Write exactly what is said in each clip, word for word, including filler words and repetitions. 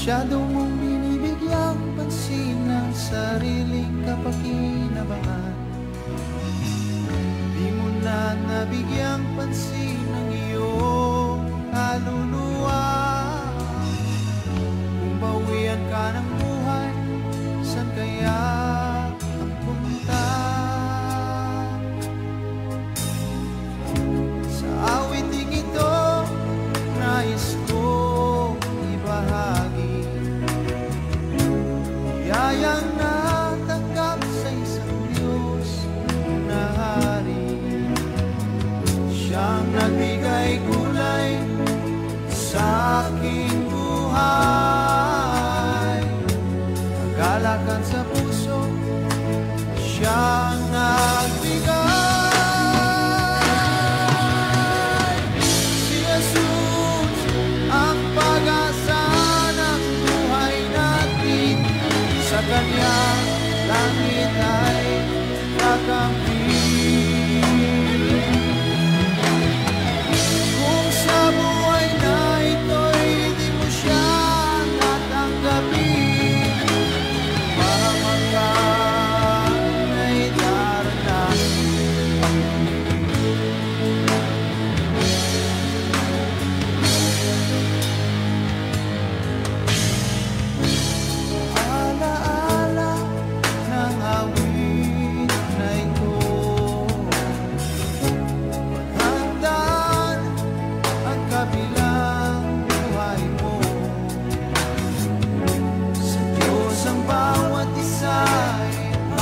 Masyado mong binibigyang pansin ang sariling kapakinabangan. Di mo na nabigyang pansin ang iyong kaluluwa. Kung bawian ka ng buhay, saan kaya ang punta? Sa awiting ito, nais ko ibahagi biyayang natanggap sa isang Diyos na hari. Siyang nagbigay kulay sa aking buhay, kagalakan sa puso, siyang nagbigay. Si Jesus ang pag-asa ng buhay natin, sa Kanya langit ay kakampi. Kung sa buhay na ito'y di mo siya tatanggapin, pahamakan ay daranasin. Alaala ng awit na ito, paghandaan ang kabilang buhay mo. Sa Diyos ang bawat isa'y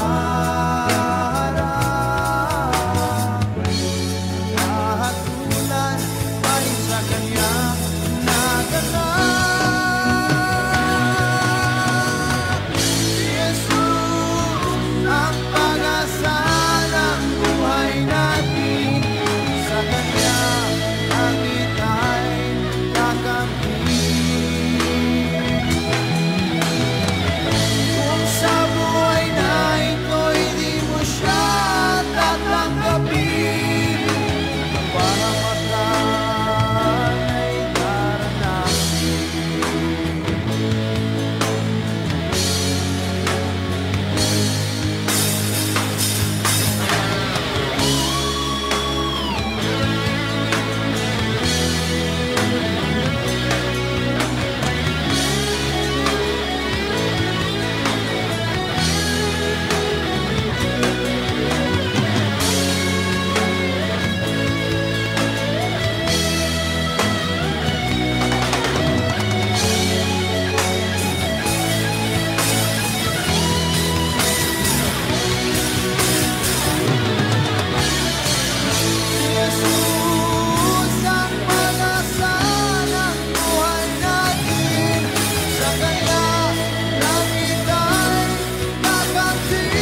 maharap. Kahatulan ay sa Kanya naganap. Si Jesus ang pag-asa ng buhay natin, sa Kanya langit ay kakampi. Kung sa buhay na ito'y di mo siya tatanggapin, pahamakan ay daranasin. Jesus ang pag-asa ng buhay natin, sa Kanya langit ay kakampi.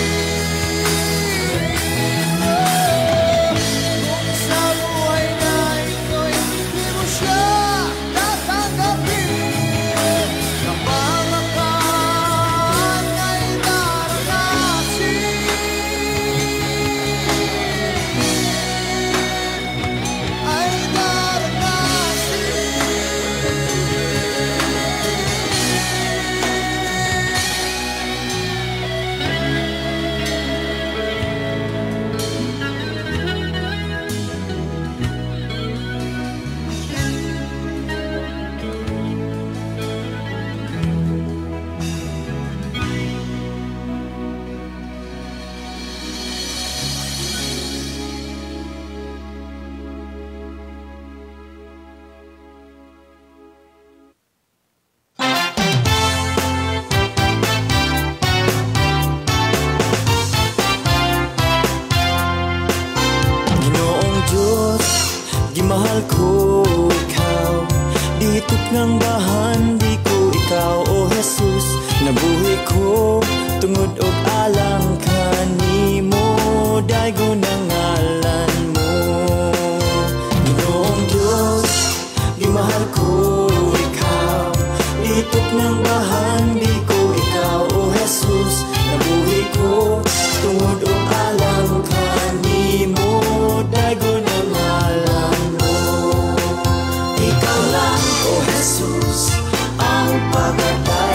Kung sa buhay na ito'y di mo siya tatanggapin, kapamakan ay daranasin. Ay daranasin. Ginoong Diyos, di mahal ko ikaw. Dito't ngang bahan, di ko ikaw, O Jesus. Nabuhi ko tungod og alang kanimo, daygo ng ngalan mo. Ginoong Diyos, di mahal ko ikaw. Dito't ngang bahan, di ko ikaw, O Jesus. Nabuhi ko tungod og alang kanimo, daygo ng ngalan mo. Ikaw lang, O Jesus, ang pag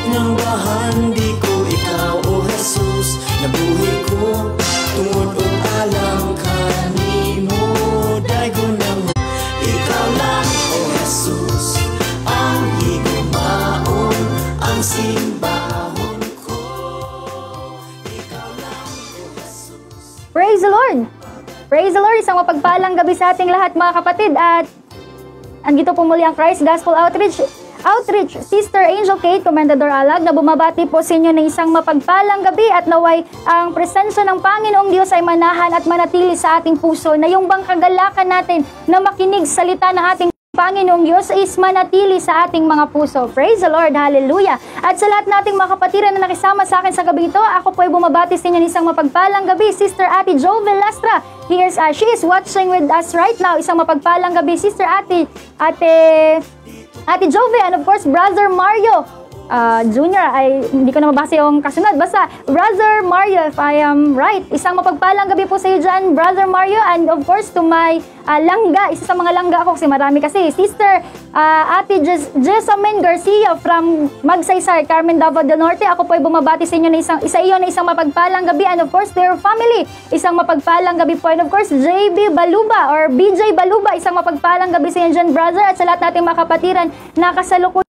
Dituk ng bahan, di ko ikaw, O Jesus. Nabuhi ko, tungod o alang kanimo. Daigo nang ikaw lang, O Jesus. Ang higumaon, ang simbahon ko. Ikaw lang, O Jesus. Praise the Lord! Praise the Lord! Isang mapagpalang gabi sa ating lahat mga kapatid. At andito po muli ang Christ Gospel Outreach Outreach, Sister Angel Kate, Comendador Alag, na bumabati po sa inyo ng isang mapagpalang gabi at naway ang presensya ng Panginoong Diyos ay manahan at manatili sa ating puso, na yung bang kagalakan natin na makinig salita ng ating Panginoong Diyos is manatili sa ating mga puso. Praise the Lord! Hallelujah! At sa lahat nating mga kapatiran na nakisama sa akin sa gabi ito, ako po ay bumabati sa inyo ng isang mapagpalang gabi, Sister Ate Jo Velastra. Here's, uh, she is watching with us right now. Isang mapagpalang gabi, Sister Ate, Ate... Ate Jove, and of course, Brother Mario uh, Junior ay hindi ko na mabasa yung kasunod. Basta, Brother Mario, if I am right. Isang mapagpalang gabi po sa iyo dyan, Brother Mario. And of course, to my uh, langga, isa sa mga langga ako kasi marami kasi. Sister uh, Ate Jessamine Garcia from Magsaysay, Carmen, Davao del Norte. Ako po ay bumabati sa inyo na isang, isa iyo na isang mapagpalang gabi. And of course, to your family, isang mapagpalang gabi po. And of course, J B Baluba or B J Baluba, isang mapagpalang gabi sa inyo dyan, brother. At sa lahat nating mga kapatiran na kasalukuyan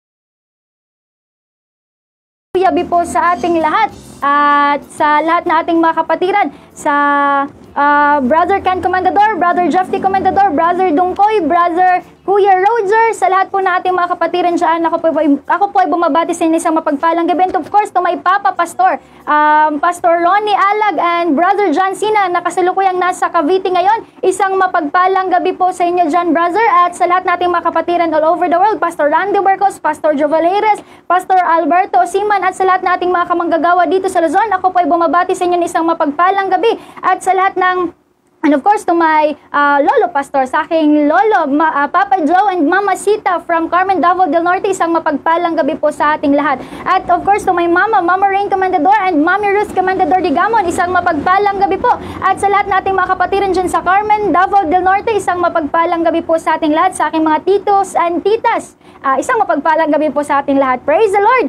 yabi po sa ating lahat at sa lahat na ating mga kapatiran, sa uh, Brother Ken Comendador, Brother Jeffy Comendador, Brother Dungkoy, Brother Kuya Roger, sa lahat po na ating mga kapatiran dyan. Ako po, ako po ay bumabati sa inyo isang mapagpalang gabi. And of course, to my Papa Pastor, um, Pastor Ronnie Alag and Brother John Sina, na kasalukuyang nasa Cavite ngayon. Isang mapagpalang gabi po sa inyo dyan, brother. At sa lahat nating mga kapatiran all over the world, Pastor Randy Bercos, Pastor Jovaleres, Pastor Alberto Osiman, at sa lahat nating mga kamanggagawa dito sa Luzon, ako po ay bumabati sa inyo ng isang mapagpalang gabi. At sa lahat ng and of course, to my uh, Lolo Pastor, sa aking Lolo, ma, uh, Papa Joe and Mama Sita from Carmen, Davao del Norte, isang mapagpalang gabi po sa ating lahat. At of course, to my Mama, Mama Rain Comendador and Mami Ruth Comendador de Gamon, isang mapagpalang gabi po. At sa lahat nating mga kapatiran dyan sa Carmen, Davao del Norte, isang mapagpalang gabi po sa ating lahat, sa aking mga titos and titas. Uh, isang mapagpalang gabi po sa ating lahat. Praise the Lord!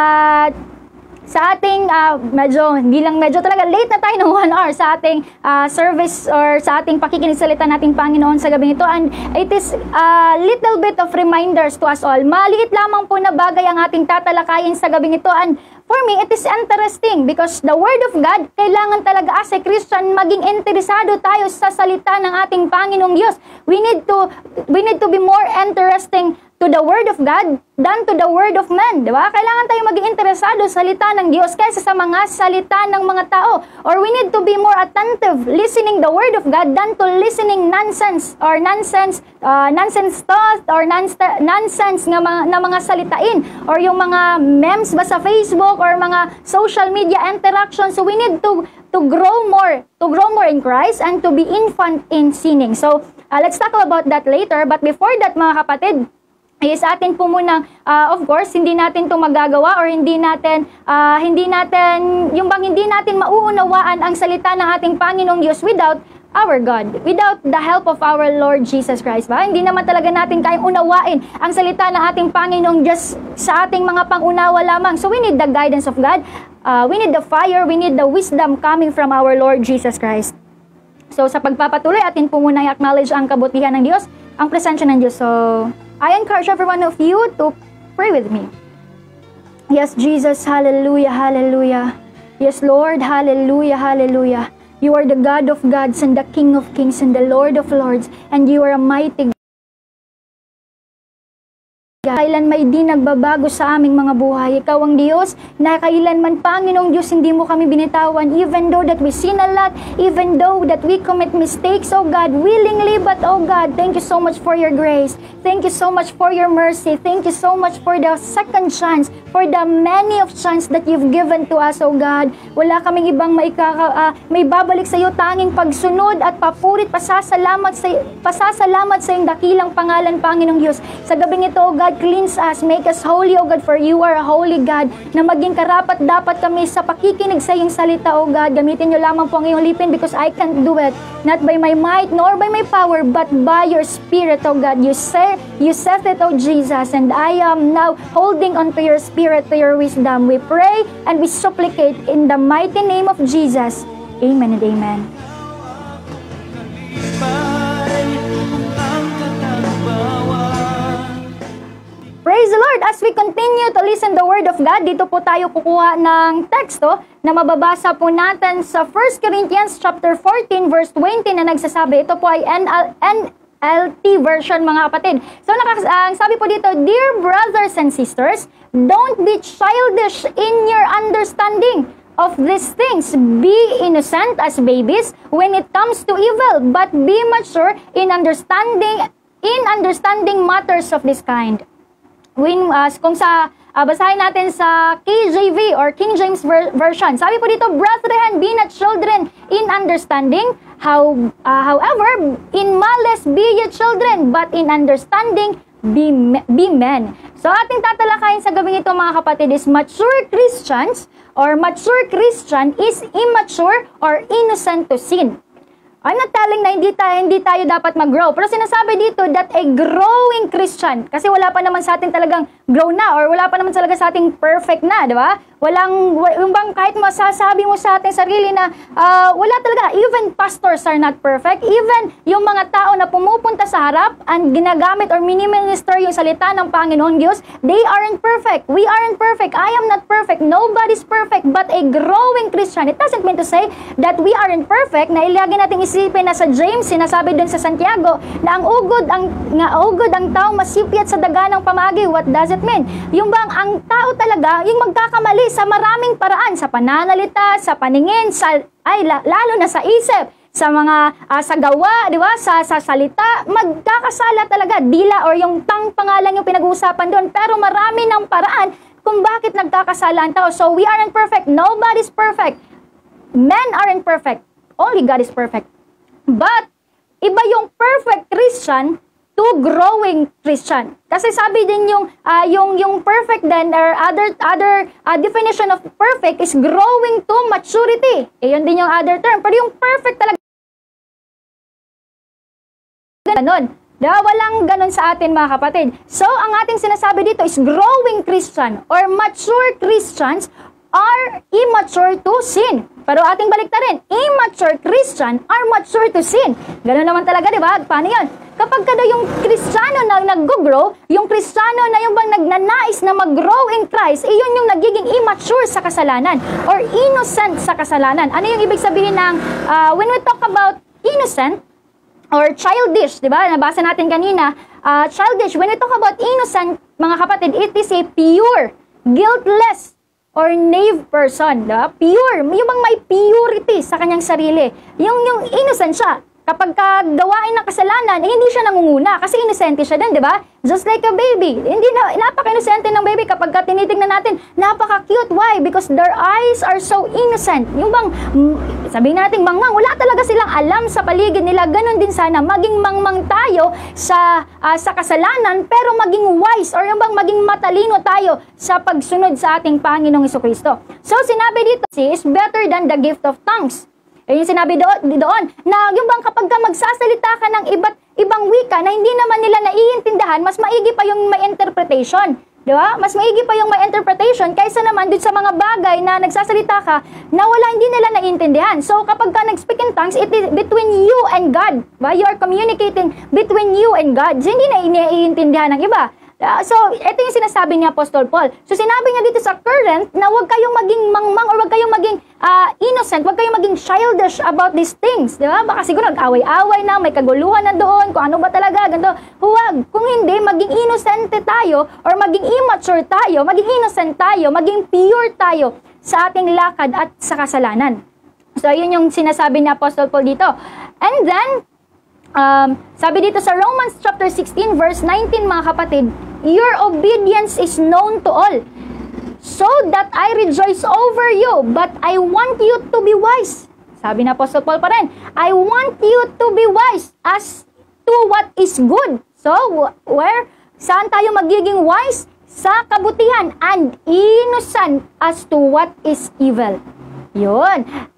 At uh, sa ating, uh, medyo, hindi lang medyo talaga, late na tayo ng one hour sa ating uh, service or sa ating pakikinisalita nating Panginoon sa gabi nito. And it is a little bit of reminders to us all. Maliit lamang po na bagay ang ating tatalakayin sa gabi nito. And for me, it is interesting because the Word of God, kailangan talaga as a Christian, maging interesado tayo sa salita ng ating Panginoong Diyos. We need to, we need to be more interesting to the Word of God than to the Word of man. Diba? Kailangan tayo maging interesado sa salita ng Diyos kaysa sa mga salita ng mga tao. Or we need to be more attentive listening the Word of God than to listening nonsense or nonsense uh, nonsense thoughts or nonsense nga mga, na mga salitain or yung mga memes ba sa Facebook or mga social media interactions. So we need to to grow more, to grow more in Christ and to be infant in sinning. So uh, let's talk about that later. But before that, mga kapatid, is atin po muna, uh, of course, hindi natin ito magagawa or hindi natin, uh, hindi natin, yung bang hindi natin mauunawaan ang salita ng ating Panginoong Diyos without our God, without the help of our Lord Jesus Christ. Ba? Hindi naman talaga natin kayang unawain ang salita ng ating Panginoong Diyos sa ating mga pangunawa lamang. So we need the guidance of God, uh, we need the fire, we need the wisdom coming from our Lord Jesus Christ. So sa pagpapatuloy, atin po muna i-acknowledge ang kabutihan ng Diyos, ang presensya ng Diyos. So I encourage every one of you to pray with me. Yes, Jesus, hallelujah, hallelujah. Yes, Lord, hallelujah, hallelujah. You are the God of gods and the King of kings and the Lord of lords, and you are a mighty God. Kailan may di nagbabago sa aming mga buhay. Ikaw ang Diyos na kailanman, Panginoong Diyos, hindi mo kami binitawan. Even though that we sin a lot, even though that we commit mistakes, oh God, willingly, but oh God, thank you so much for your grace. Thank you so much for your mercy. Thank you so much for the second chance, for the many of chance that you've given to us, oh God. Wala kaming ibang maikaka, uh, may babalik sa iyo, tanging pagsunod at papurit, pasasalamat sa, pasasalamat sa iyong dakilang pangalan, Panginoong Diyos. Sa gabing ito, oh God, God, cleanse us, make us holy, O God, for you are a holy God, na maging karapat dapat kami sa pakikinig sa iyong salita, O God. Gamitin niyo lamang po ang iyong lipin because I can't do it, not by my might, nor by my power, but by your Spirit, O God. You say, you said it, O Jesus, and I am now holding on to your Spirit, to your wisdom. We pray and we supplicate in the mighty name of Jesus. Amen and amen. Praise the Lord! As we continue to listen the Word of God, dito po tayo kukuha ng teksto na mababasa po natin sa First Corinthians chapter fourteen verse twenty na nagsasabi, ito po ay N L T version mga kapatid. So nakas ang sabi po dito, Dear brothers and sisters, don't be childish in your understanding of these things. Be innocent as babies when it comes to evil, but be mature in understanding in understanding matters of this kind. When, uh, kung sa, uh, basahin natin sa K J V or King James ver Version, sabi po dito, Brethren, be not children in understanding, how, uh, however, in malice be ye children, but in understanding be, be men. So ating tatalakayin sa gabing ito mga kapatid is mature Christians or mature Christian is immature or innocent to sin. I'm not telling na hindi tayo, hindi tayo dapat mag-grow. Pero sinasabi dito that a growing Christian, kasi wala pa naman sa atin talagang grow na or wala pa naman talaga sa ating perfect na, di ba? Walang, yung bang kahit masasabi mo sa ating sarili na uh, wala talaga, even pastors are not perfect, even yung mga tao na pumupunta sa harap and ginagamit or mini-minister yung salita ng Panginoon Diyos, they aren't perfect. We aren't perfect. I am not perfect. Nobody's perfect. But a growing Christian, it doesn't mean to say that we aren't perfect, na ilagay natin isipin na sa James, sinasabi dun sa Santiago, na ang ugod, ang, nga ugod ang tao masipyat sa daga ng pamagi. What does it mean? Yung bang ang tao talaga, yung magkakamali sa maraming paraan, sa pananalita, sa paningin, sa, ay lalo na sa isip, sa mga uh, sa gawa, di ba? Sa, sa salita, magkakasala talaga. Dila or yung tang pangalan yung pinag-uusapan doon. Pero marami ng paraan kung bakit nagkakasala ang tao. So we aren't perfect. Nobody's perfect. Men aren't perfect. Only God is perfect. But iba yung perfect Christian to growing Christian. Kasi sabi din yung uh, yung yung perfect then or other other uh, definition of perfect is growing to maturity. Eh, yun din yung other term. Pero yung perfect talaga ganon. Diba? Walang ganon sa atin mga kapatid. So, ang ating sinasabi dito is growing Christian or mature Christians are immature to sin. Pero ating baliktarin, immature Christian are mature to sin. Ganon naman talaga, di ba? Paano yan? Kapag kada yung Kristiyano na nag-grow, yung Kristiyano na yung bang nagnanais na mag-grow in Christ, iyon yung nagiging immature sa kasalanan or innocent sa kasalanan. Ano yung ibig sabihin ng, uh, when we talk about innocent or childish, di ba? Nabasa natin kanina, uh, childish, when we talk about innocent, mga kapatid, it is a pure, guiltless, or naive person, diba? Pure. Yung bang may purity sa kanyang sarili. Yung, yung innocent siya. Kapag ka gawain ng kasalanan, eh, hindi siya nangunguna kasi innocent siya din, di ba? Just like a baby. Hindi na, napaka-innocent ng baby kapag ka tinitignan natin, napaka-cute. Why? Because their eyes are so innocent. Yung bang, sabihin natin, mangmang, wala talaga silang alam sa paligid nila. Ganon din sana, maging mangmang tayo sa, uh, sa kasalanan, pero maging wise, or yung bang maging matalino tayo sa pagsunod sa ating Panginoong Jesucristo. So, sinabi dito, is better than the gift of tongues. Eh, yung sinabi doon, doon na yung bang kapag ka magsasalita ka ng iba't ibang wika na hindi naman nila naiintindihan, mas maigi pa yung may interpretation. Di ba? Mas maigi pa yung may interpretation kaysa naman dun sa mga bagay na nagsasalita ka na wala, hindi nila naiintindihan. So, kapag ka nag-speak in tongues, it is between you and God. Ba? You are communicating between you and God. So, hindi na naiintindihan ng iba. Uh, so, ito yung sinasabi ni Apostol Paul. So, sinabi niya dito sa current na huwag kayong maging mangmang or huwag kayong maging uh, innocent, huwag kayong maging childish about these things. Di ba? Baka siguro nag-away-away na, may kaguluhan na doon, kung ano ba talaga, ganito. Huwag. Kung hindi, maging innocent tayo or maging immature tayo, maging innocent tayo, maging pure tayo sa ating lakad at sa kasalanan. So, yun yung sinasabi ni Apostol Paul dito. And then, um, sabi dito sa Romans chapter sixteen verse nineteen, mga kapatid, your obedience is known to all, so that I rejoice over you, but I want you to be wise. Sabi na Apostle Paul pa rin, I want you to be wise as to what is good. So, where Saan tayo magiging wise? Sa kabutihan and innocent as to what is evil. Yun.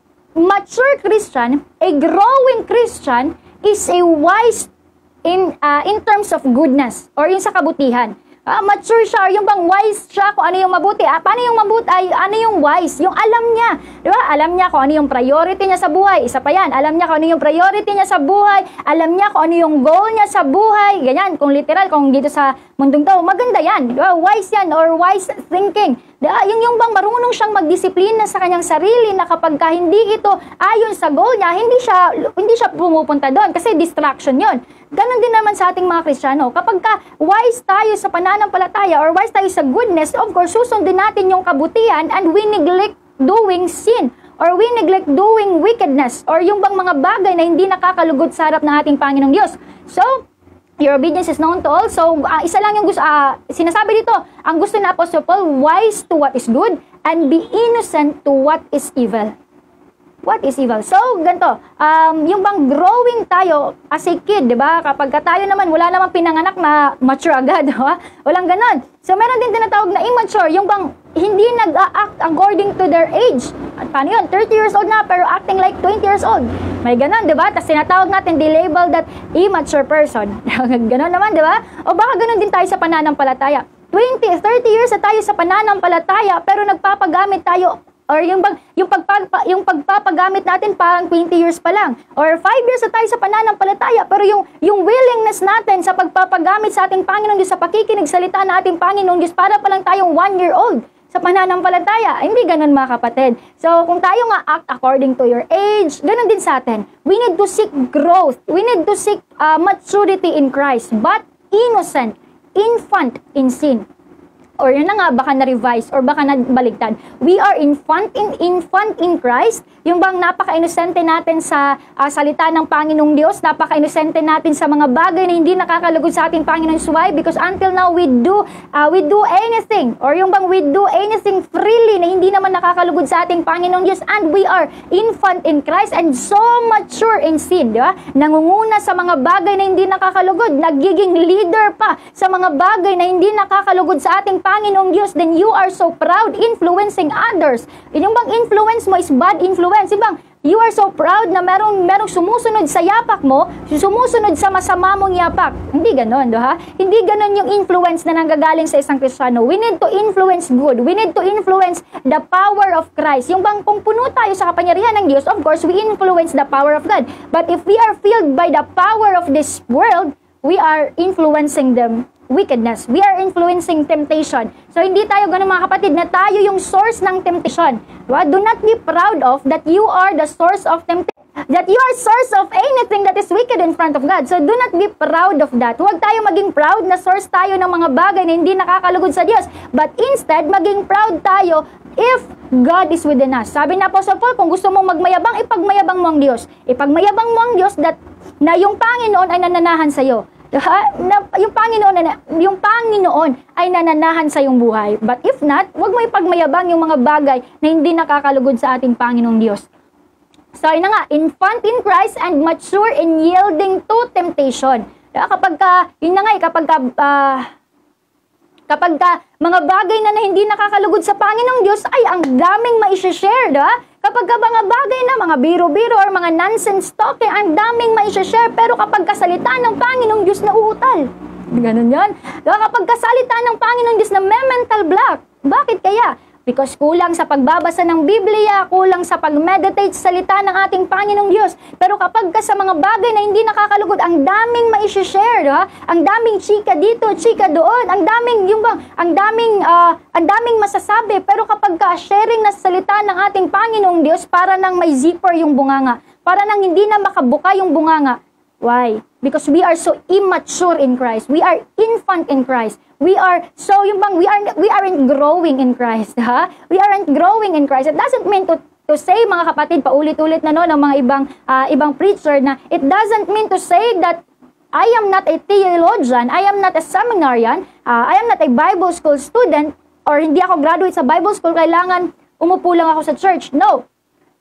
Mature Christian, a growing Christian, is a wise in uh, in terms of goodness or yung sa kabutihan. Uh, mature siya, yung bang wise siya kung ano yung mabuti. Ah, paano yung mabuti? Ay, ano yung wise? Yung alam niya. Di ba? Alam niya kung ano yung priority niya sa buhay. Isa pa yan. Alam niya kung ano yung priority niya sa buhay. Alam niya kung ano yung goal niya sa buhay. Ganyan. Kung literal, kung dito sa mundong tao, maganda yan. Di ba? Wise yan or wise thinking. Di ba? Yung, yung bang marunong siyang magdisiplina sa kanyang sarili na kapag ka hindi ito ayon sa goal niya, hindi siya, hindi siya pumupunta doon kasi distraction yon. Ganon din naman sa ating mga Kristiyano. Kapag ka wise tayo sa pananampalataya or wise tayo sa goodness, of course, susundin natin yung kabutihan and we neglect doing sin or we neglect doing wickedness or yung bang mga bagay na hindi nakakalugod sa harap ng ating Panginoong Diyos. So, your obedience is known to all. So, uh, isa lang yung gusto, uh, sinasabi dito, ang gusto na Apostle Paul, wise to what is good and be innocent to what is evil. What is evil? So, ganito, um, yung bang growing tayo as a kid, di ba? Kapag tayo naman, wala namang pinanganak na mature agad, di ba? Walang ganon. So, meron din tinatawag na immature, yung bang hindi nag-act according to their age. At paano yun? thirty years old na, pero acting like twenty years old. May ganon, di ba? Tapos tinatawag natin, they label that immature person. Ganon naman, di ba? O baka ganon din tayo sa pananampalataya. twenty, thirty years na tayo sa pananampalataya, pero nagpapagamit tayo or yung pag yung pagpag yung pagpapagamit natin parang twenty years pa lang or five years na tayo sa pananampalataya pero yung yung willingness natin sa pagpapagamit sa ating Panginoon Diyos sa pakikinig salita ng ating Panginoon Diyos para pa lang tayong one year old sa pananampalataya. Hindi ganun mga kapatid. So kung tayo nga act according to your age, ganun din sa atin. We need to seek growth. We need to seek uh, maturity in Christ, but innocent, infant in sin. Or yun na nga, baka na-revise or baka nabaligtad. We are infant in infant in Christ. Yung bang napaka-inosente natin sa uh, salita ng Panginoong Diyos, napaka-inosente natin sa mga bagay na hindi nakakalugod sa ating Panginoon. Why? Because until now, we do uh, we do anything. Or yung bang we do anything freely na hindi naman nakakalugod sa ating Panginoong Diyos. And we are infant in Christ and so mature in sin. Di ba? Nangunguna sa mga bagay na hindi nakakalugod. Nagiging leader pa sa mga bagay na hindi nakakalugod sa ating Panginoong Diyos, then you are so proud influencing others. Yung bang influence mo is bad influence. Ibang, you are so proud na merong, merong sumusunod sa yapak mo, sumusunod sa masama mong yapak. Hindi ganon, do ha? Hindi ganon yung influence na nanggagaling sa isang Kristiyano. We need to influence good. We need to influence the power of Christ. Yung bang kung puno tayo sa kapangyarihan ng Diyos, of course, we influence the power of God. But if we are filled by the power of this world, we are influencing them wickedness. We are influencing temptation. So, hindi tayo ganun mga kapatid na tayo yung source ng temptation. Diba? Do not be proud of that you are the source of temptation. That you are source of anything that is wicked in front of God. So, do not be proud of that. Huwag tayo maging proud na source tayo ng mga bagay na hindi nakakalugod sa Diyos. But instead, maging proud tayo if God is within us. Sabi na Apostle Paul, kung gusto mong magmayabang, ipagmayabang mo ang Diyos. Ipagmayabang mo ang Diyos that, na yung Panginoon ay nananahan sa iyo. Na, yung Panginoon na, yung Panginoon ay nananahan sa iyong buhay. But if not, wag mo ipagmayabang yung mga bagay na hindi nakakalugod sa ating Panginoong Diyos. So, yun na nga, infant in Christ and mature in yielding to temptation. Kapag ka, yun na nga, kapag ka, uh, kapag ka, mga bagay na, na hindi nakakalugod sa Panginoong Diyos, ay ang daming ma-share, diba? Kapag ka mga bagay na, mga biro-biro or mga nonsense talking, ang daming ma-share, pero kapag kasalita ng Panginoong Diyos na uutal, ganun yan. Diba? Kapag kasalita ng Panginoong Diyos na may mental block, bakit kaya? Because kulang sa pagbabasa ng Biblia, kulang sa pag-meditate sa salita ng ating Panginoong Diyos. Pero kapag ka sa mga bagay na hindi nakakalugod, ang daming ma-share, diba? Ang daming chika dito, chika doon, ang daming yung bang, ang daming uh, ang daming masasabi. Pero kapag ka sharing na sa salita ng ating Panginoong Diyos, para nang may zipper yung bunganga, para nang hindi na makabuka yung bunganga. Why? Because we are so immature in Christ. We are infant in Christ. We are so yung bang we are we aren't growing in Christ, ha? We aren't growing in Christ. It doesn't mean to to say mga kapatid paulit-ulit na no ng mga ibang uh, ibang preacher na it doesn't mean to say that I am not a theologian, I am not a seminarian, uh, I am not a Bible school student or hindi ako graduate sa Bible school kailangan umupo lang ako sa church. No.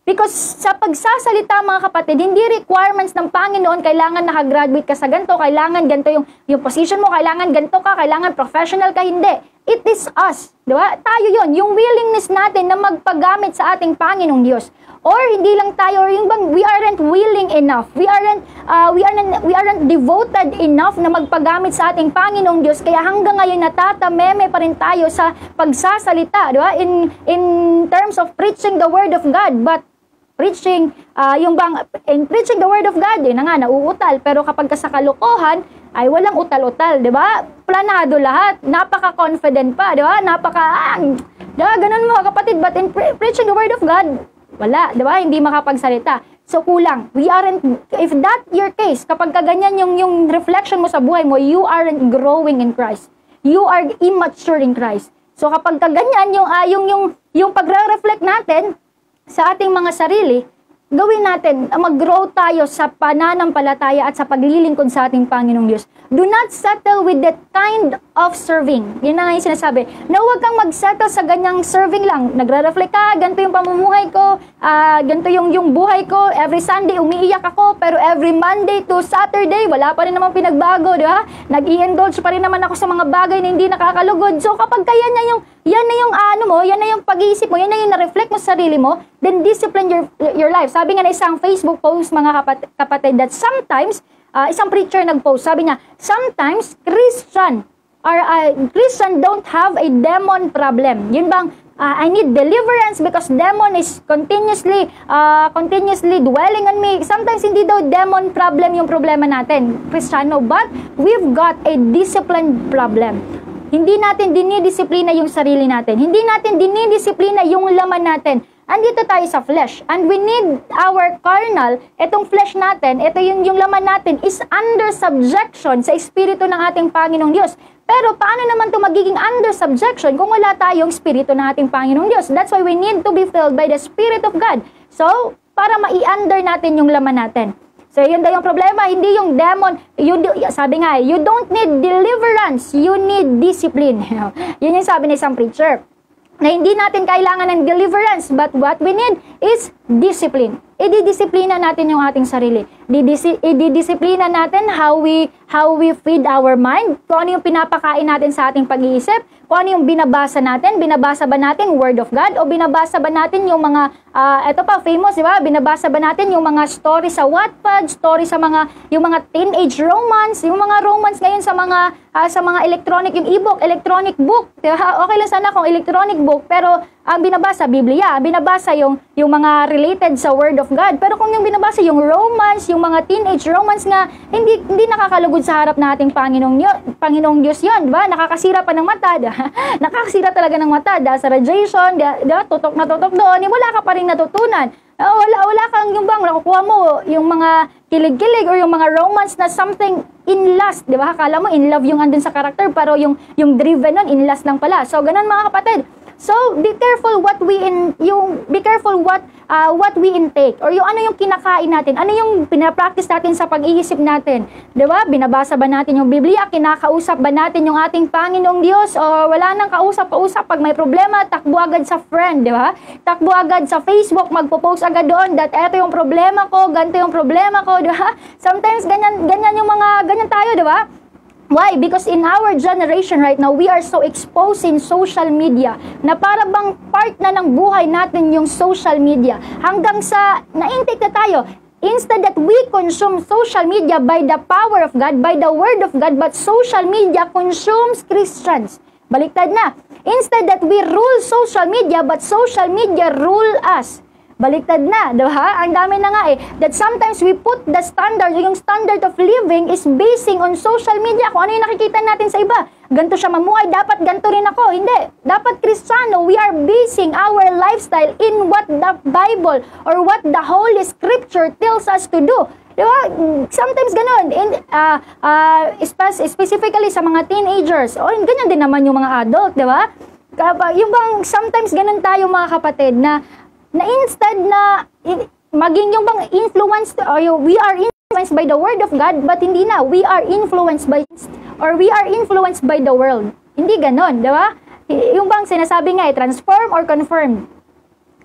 Because sa pagsasalita mga kapatid, hindi requirements ng Panginoon kailangan nakagraduate ka sa ganito, kailangan ganito yung, yung position mo, kailangan ganito ka, kailangan professional ka, hindi. It is us, di ba? Tayo yon, yung willingness natin na magpagamit sa ating Panginoong Diyos. Or hindi lang tayo, or yung bang we aren't willing enough, we aren't, uh, we aren't, we aren't devoted enough na magpagamit sa ating Panginoong Diyos, kaya hanggang ngayon natatameme pa rin tayo sa pagsasalita, di ba? In, in terms of preaching the Word of God, but preaching, uh, yung bang, in preaching the Word of God, yun na nga, nauutal. Pero kapag sa kalokohan, ay walang utal-utal, di ba? Planado lahat, napaka-confident pa, di ba? Napaka, ah, di ba? Ganun mga kapatid, but in pre preaching the Word of God, wala, di ba? Hindi makapagsalita. So, kulang. We aren't, if that your case, kapag kaganyan yung, yung reflection mo sa buhay mo, you aren't growing in Christ. You are immature in Christ. So, kapag kaganyan yung, uh, yung, yung, yung pagre-reflect natin, sa ating mga sarili, gawin natin, mag-grow tayo sa pananampalataya at sa paglilingkod sa ating Panginoong Diyos. Do not settle with that kind of serving. Yun na nga yung sinasabi. Na huwag kang mag-settle sa ganyang serving lang. Nagre-reflect ka, ganito yung pamumuhay ko, uh, ganito yung, yung buhay ko, every Sunday umiiyak ako, pero every Monday to Saturday, wala pa rin naman pinagbago, di ba? Nag-i-indulge pa rin naman ako sa mga bagay na hindi nakakalugod. So kapag kaya na yung yan na yung ano mo, yan na yung pag-iisip mo, yan na yung na-reflect mo sa sarili mo, then discipline your your life. Sabi nga na isang Facebook post, mga kapat kapatid, that sometimes, uh, isang preacher nag-post, sabi niya, sometimes Christian or uh, Christian don't have a demon problem. Yun bang, uh, I need deliverance because demon is continuously, uh, continuously dwelling on me. Sometimes hindi daw demon problem yung problema natin, Kristiyano, but we've got a discipline problem. Hindi natin dinidisiplina yung sarili natin. Hindi natin dinidisiplina yung laman natin. Andito tayo sa flesh. And we need our carnal, itong flesh natin, ito yung, yung laman natin, is under subjection sa espiritu ng ating Panginoong Diyos. Pero paano naman ito magiging under subjection kung wala tayong espiritu ng ating Panginoong Diyos? That's why we need to be filled by the Spirit of God. So, para mai-under natin yung laman natin. So, yun daw yung problema, hindi yung demon. You do, sabi nga, you don't need deliverance, you need discipline. Yun yung sabi ng isang preacher. Na hindi natin kailangan ng deliverance, but what we need is discipline. Ididisiplina natin yung ating sarili. Ididisiplina natin how we, how we feed our mind, kung ano yung pinapakain natin sa ating pag-iisip, kung ano yung binabasa natin, binabasa ba natin Word of God, o binabasa ba natin yung mga, uh, eto pa, famous, di ba? Binabasa ba natin yung mga story sa Wattpad, story sa mga, yung mga teenage romance, yung mga romance ngayon sa mga, uh, sa mga electronic, yung e-book, electronic book, di ba? Okay lang sana kung electronic book, pero ang binabasa, Biblia, ang binabasa yung, yung mga related sa Word of God, pero kung yung binabasa yung romance, yung mga teenage romance nga, hindi, hindi nakakalugod sa harap na ating Panginoong, Panginoong Diyos yun, di ba? Nakakasira pa ng mata, nakakasira talaga ng mata, dahil sa radiation, dahil tutok na tutok doon, eh, wala ka pa rin natutunan. Uh, wala, wala kang yung bang nakukuha mo, yung mga kilig-kilig or yung mga romance na something in lust, di ba? Akala mo in love yung andun sa karakter, pero yung, yung driven nun, in lust lang pala. So, ganun mga kapatid. So, be careful what we in, yung, be careful what, uh, what we intake, or yung ano yung kinakain natin, ano yung pinapractice natin sa pag-iisip natin. Diba? Binabasa ba natin yung Biblia? Kinakausap ba natin yung ating Panginoong Diyos? O wala nang kausap-kausap, pag may problema, takbo agad sa friend, diba? Takbo agad sa Facebook, magpo-post agad doon, that eto yung problema ko, ganito yung problema ko, diba? Sometimes, ganyan, ganyan yung mga, ganyan tayo, diba? Why? Because in our generation right now, we are so exposed in social media na para bang part na ng buhay natin yung social media. Hanggang sa na-intake na tayo, instead that we consume social media by the power of God, by the Word of God, but social media consumes Christians. Baliktad na. Instead that we rule social media, but social media rule us. Baliktad na, diba? Ang dami na nga eh. That sometimes we put the standard, yung standard of living is basing on social media. Kung ano yung nakikita natin sa iba. Ganito siya mamuhay, dapat ganito rin ako. Hindi. Dapat Kristiyano, we are basing our lifestyle in what the Bible or what the Holy Scripture tells us to do. Diba? Sometimes ganun. In, uh, uh, specifically sa mga teenagers. O, ganyan din naman yung mga adult, diba? Yung bang sometimes ganun tayo mga kapatid na na instead na maging yung bang influenced, or we are influenced by the Word of God, but hindi na, we are influenced by, or we are influenced by the world. Hindi ganon, di ba? Yung bang sinasabi nga, eh, transform or confirm.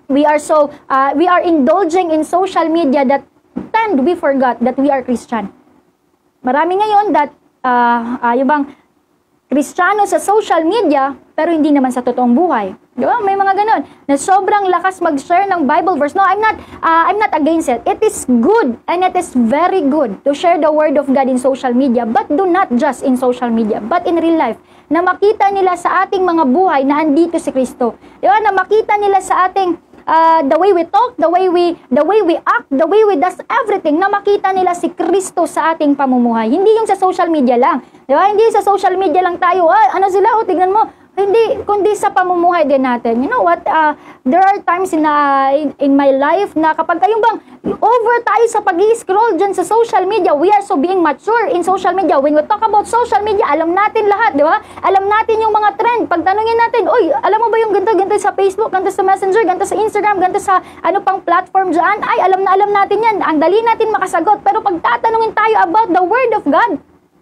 we are so, uh, we are indulging in social media that tend we forgot that we are Christian. Marami ngayon that, uh, uh, yung bang, Kristiyano sa social media, pero hindi naman sa totoong buhay. Di ba? May mga ganon. Na sobrang lakas mag-share ng Bible verse. No, I'm not, uh, I'm not against it. It is good and it is very good to share the Word of God in social media, but do not just in social media, but in real life. Na makita nila sa ating mga buhay na andito si Kristo. Di ba? Na makita nila sa ating Uh, the way we talk, the way we the way we act, the way we does everything, na makita nila si Kristo sa ating pamumuhay. Hindi yung sa social media lang. Di ba? Hindi sa social media lang tayo, ah, ano sila, oh, tignan mo. Hindi, kundi sa pamumuhay din natin. You know what? Uh, there are times in, uh, in, in my life na kapag kayong bang over tayo sa pag-i-scroll dyan sa social media, we are so being mature in social media. When we talk about social media, alam natin lahat, di ba? Alam natin yung mga trend. Pagtanungin natin, oy, alam mo ba yung ganito, ganito sa Facebook, ganito sa Messenger, ganito sa Instagram, ganito sa ano pang platform dyan? Ay, alam na alam natin yan. Ang dali natin makasagot. Pero pag tatanungin tayo about the Word of God,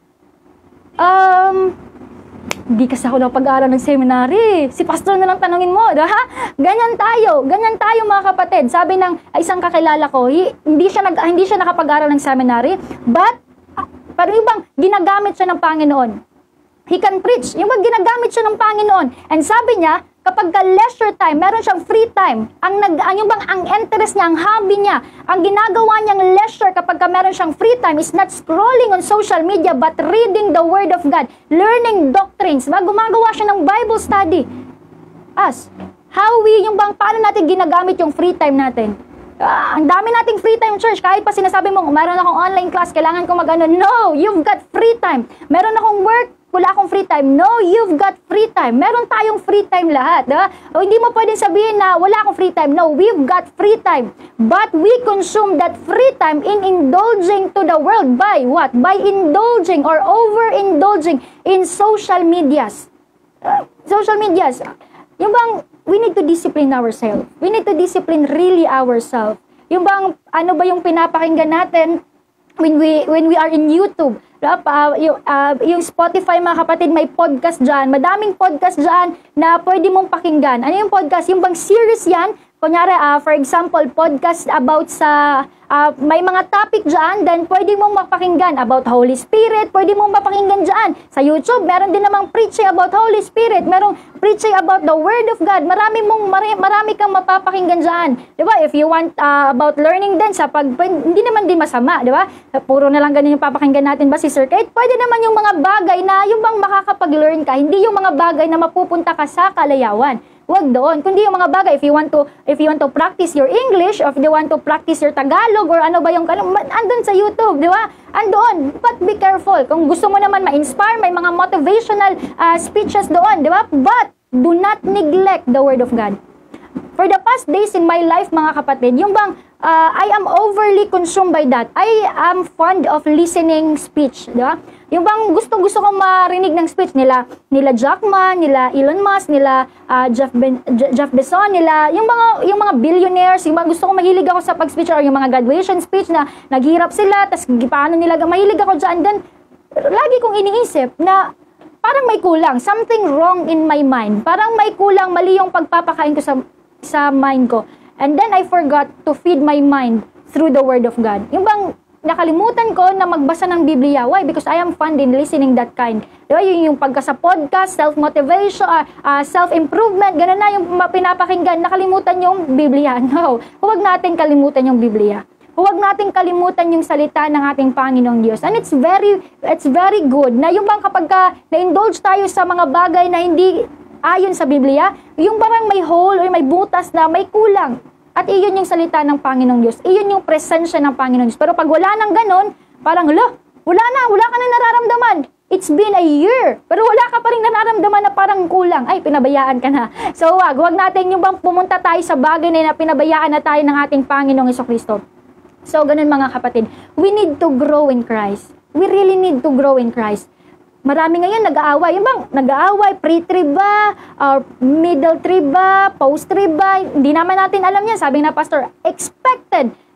um... Hindi kasi ako na pag-aaral ng seminary. Si pastor na lang tanungin mo, ha? Ganyan tayo, ganyan tayo mga kapatid. Sabi ng isang kakilala ko, hindi siya nag hindi siya nakapag-aral ng seminary, but pero yung bang ginagamit siya ng Panginoon. He can preach. Yung bang ginagamit siya ng Panginoon. And sabi niya, kapag ka leisure time, meron siyang free time. Ang nag ang yung bang ang interest niya, ang hobby niya, ang ginagawa niyang leisure kapag ka meron siyang free time is not scrolling on social media but reading the Word of God, learning doctrines. Ba, gumagawa siya ng Bible study. As how we yung bang paano natin ginagamit yung free time natin? Ah, ang dami nating free time, church. Kahit pa sinasabi mo, meron akong online class, kailangan ko mag-ano. No, you've got free time. Meron akong work, wala akong free time. No, you've got free time. Meron tayong free time lahat. Diba? O, hindi mo pwedeng sabihin na wala akong free time. No, we've got free time. But we consume that free time in indulging to the world by what? By indulging or overindulging in social medias. Uh, social medias. Yung bang, we need to discipline ourselves. We need to discipline really ourselves. Yung bang, ano ba yung pinapakinggan natin when we when we are in YouTube? Uh, yung, uh, yung Spotify, mga kapatid, may podcast dyan. Madaming podcast dyan na pwede mong pakinggan. Ano yung podcast? Yung bang series yan? Kunyari, uh, for example, podcast about sa, uh, may mga topic dyan, then pwede mong mapakinggan about Holy Spirit, pwede mong mapakinggan dyan. Sa YouTube, meron din namang preaching about Holy Spirit, merong preaching about the Word of God. Marami mong, marami, marami kang mapapakinggan dyan. Diba? If you want uh, about learning din, sa pag, hindi naman din masama, diba? Puro na lang ganun yung papakinggan natin ba si Sir Kate? Pwede naman yung mga bagay na yung bang makakapag-learn ka, hindi yung mga bagay na mapupunta ka sa kalayawan. Huwag doon. Kundi yung mga bagay, if you want to if you want to practice your English, or if you want to practice your Tagalog, or ano ba yung, ano, andun sa YouTube, di ba? Andun. But be careful. Kung gusto mo naman ma-inspire, may mga motivational uh, speeches doon, di ba? But do not neglect the Word of God. For the past days in my life, mga kapatid, yung bang, uh, I am overly consumed by that. I am fond of listening speech, di ba? Yung bang gusto-gusto kong marinig ng speech nila, nila Jack Ma, nila Elon Musk, nila uh, Jeff, ben, Jeff Bezos, nila, yung mga, yung mga billionaires, yung mga gusto kong mahilig ako sa pag-speech, or yung mga graduation speech na naghihirap sila, tas paano nila, mahilig ako dyan. Then, lagi kong iniisip na parang may kulang, something wrong in my mind. Parang may kulang, mali yung pagpapakain ko sa, sa mind ko. And then I forgot to feed my mind through the Word of God. Yung bang, nakalimutan ko na magbasa ng Biblia. Why? Because I am fond in listening that kind. Diba? Yung, yung pagka sa podcast, self-motivation, uh, uh, self-improvement, gano'n na yung pinapakinggan. Nakalimutan yung Biblia. No. Huwag natin kalimutan yung Biblia. Huwag natin kalimutan yung salita ng ating Panginoong Diyos. And it's very, it's very good na yung bang kapag ka na-indulge tayo sa mga bagay na hindi ayon sa Biblia, yung parang may hole or may butas na may kulang. At iyon yung salita ng Panginoong Diyos. Iyon yung presensya ng Panginoong Diyos. Pero pag wala nang ganon, parang, hala, wala na, wala ka nang nararamdaman. It's been a year. Pero wala ka pa rin nararamdaman na parang kulang. Ay, pinabayaan ka na. So, wag, wag natin yung bang pumunta tayo sa bagay na pinabayaan na tayo ng ating Panginoong Jesucristo. So, ganun mga kapatid. We need to grow in Christ. We really need to grow in Christ. Marami ngayon nag-aaway. Yung bang, nag-aaway, pre-trib ba, or middle trib ba, post-trib ba, hindi naman natin alam yan. Sabi na pastor, expected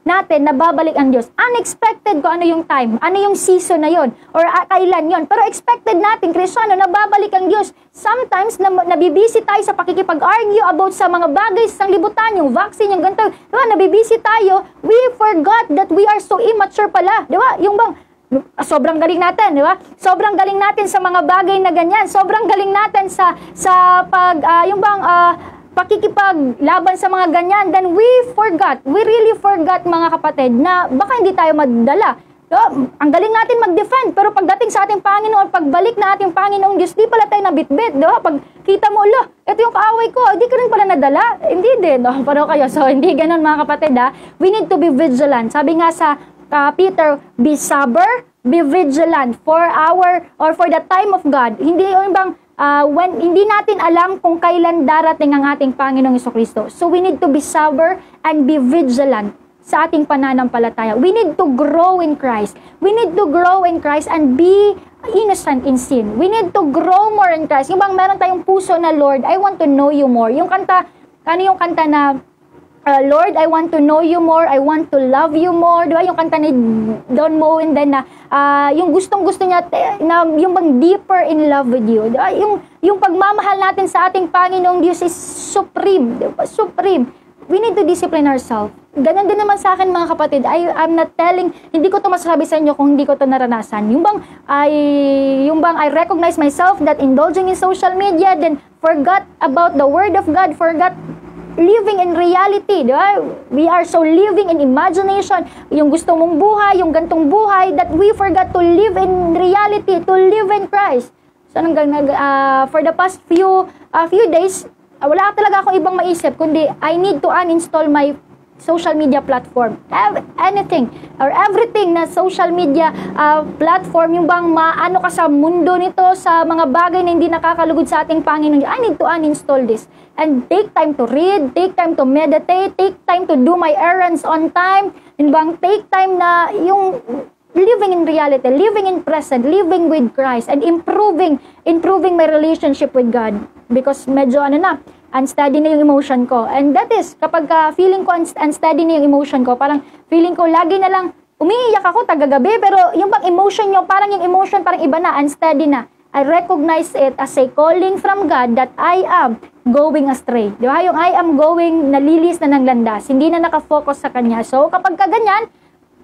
natin na babalik ang Diyos. Unexpected kung ano yung time, ano yung season na yon, or uh, kailan yon. Pero expected natin, Kristiyano, na babalik ang Diyos. Sometimes, na, nabibisi tayo sa pakikipag-argue about sa mga bagay sa libutan, yung vaccine, yung ganito. Diba? Nabibisi tayo, we forgot that we are so immature pala. Diba? Yung bang, sobrang galing natin, di ba? Sobrang galing natin sa mga bagay na ganyan. Sobrang galing natin sa sa pag uh, yung bang uh, pakikipaglaban sa mga ganyan. Then we forgot, we really forgot mga kapatid na baka hindi tayo madala. Diba? Ang galing natin mag-defend, pero pagdating sa ating Panginoon, pagbalik na ating Panginoong Diyos, di pala tayo nabitbit, di ba? Pag kita mo, lo, ito yung kaaway ko, hindi ko rin pala nadala. Hindi din, no? Pero kayo, so hindi ganun mga kapatid, ha? We need to be vigilant. Sabi nga sa Uh, Peter, be sober, be vigilant for our or for the time of God. Hindi yung bang uh, when hindi natin alam kung kailan darating ang ating Panginoong Jesucristo. So we need to be sober and be vigilant sa ating pananampalataya. We need to grow in Christ. We need to grow in Christ and be innocent in sin. We need to grow more in Christ. Yung bang meron tayong puso na, Lord, I want to know you more. Yung kanta, ano yung kanta na Uh, Lord, I want to know you more. I want to love you more. Di ba? Yung kanta ni Don Moen din na uh, yung gustong-gusto niya na yung bang deeper in love with you. Di ba? Yung, yung pagmamahal natin sa ating Panginoong Diyos is supreme. Di ba? Supreme. We need to discipline ourselves. Ganun din naman sa akin mga kapatid. I, I'm not telling, hindi ko to masasabi sa inyo kung hindi ko to naranasan. Yung bang, I, yung bang I recognize myself that indulging in social media, then forgot about the Word of God, forgot living in reality, di ba? We are so living in imagination, yung gusto mong buhay, yung gantong buhay, that we forgot to live in reality, to live in Christ. So, hanggang, uh, for the past few uh, few days, uh, wala talaga akong ibang maisip, kundi I need to uninstall my social media platform. Anything or everything na social media uh, platform, yung bang maano ka sa mundo nito, sa mga bagay na hindi nakakalugod sa ating Panginoon. I need to uninstall this and take time to read, take time to meditate, take time to do my errands on time, yung bang take time na yung living in reality, living in present, living with Christ, and improving, improving my relationship with God. Because medyo ano na, unsteady na yung emotion ko. And that is, kapag uh, feeling ko unsteady na yung emotion ko, parang feeling ko lagi na lang, umiiyak ako tagagabi, pero yung bang emotion nyo, parang yung emotion, parang iba na, unsteady na. I recognize it as a calling from God that I am going astray. Di ba? Yung I am going, nalilis na ng landas, hindi na nakafocus sa Kanya. So, kapag kaganyan,